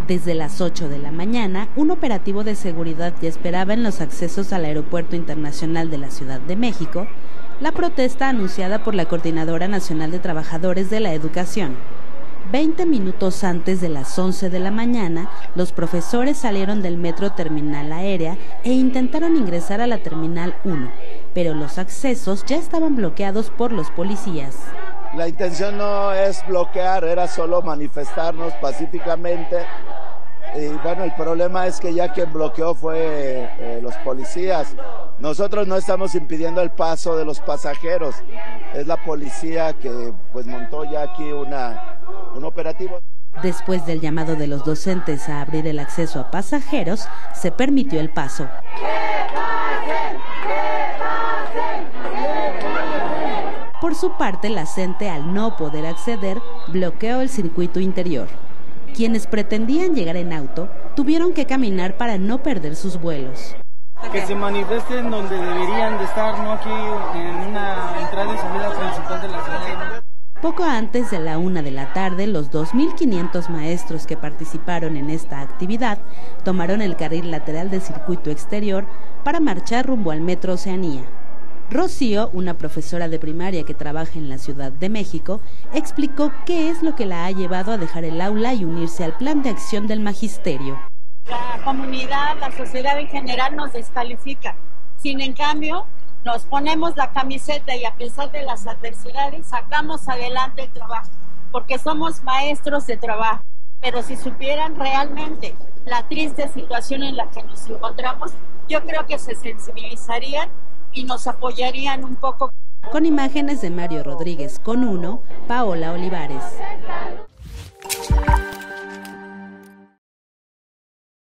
Desde las 8 de la mañana, un operativo de seguridad ya esperaba en los accesos al Aeropuerto Internacional de la Ciudad de México, la protesta anunciada por la Coordinadora Nacional de Trabajadores de la Educación. 20 minutos antes de las 11 de la mañana, los profesores salieron del metro Terminal Aérea e intentaron ingresar a la Terminal 1, pero los accesos ya estaban bloqueados por los policías. La intención no es bloquear, era solo manifestarnos pacíficamente. Y bueno, el problema es que ya quien bloqueó fue los policías. Nosotros no estamos impidiendo el paso de los pasajeros, es la policía que pues montó ya aquí un operativo. Después del llamado de los docentes a abrir el acceso a pasajeros, se permitió el paso. Por su parte, la CENTE, al no poder acceder, bloqueó el circuito interior. Quienes pretendían llegar en auto tuvieron que caminar para no perder sus vuelos. Que se manifiesten donde deberían de estar, no aquí en una entrada y salida principal de la ciudad. Poco antes de la 1 de la tarde, los 2.500 maestros que participaron en esta actividad tomaron el carril lateral del circuito exterior para marchar rumbo al Metro Oceanía. Rocío, una profesora de primaria que trabaja en la Ciudad de México, explicó qué es lo que la ha llevado a dejar el aula y unirse al plan de acción del magisterio. La comunidad, la sociedad en general nos descalifica. Sin en cambio, nos ponemos la camiseta y a pesar de las adversidades, sacamos adelante el trabajo, porque somos maestros de trabajo. Pero si supieran realmente la triste situación en la que nos encontramos, yo creo que se sensibilizarían y nos apoyarían un poco. Con imágenes de Mario Rodríguez con 1, Paola Olivares.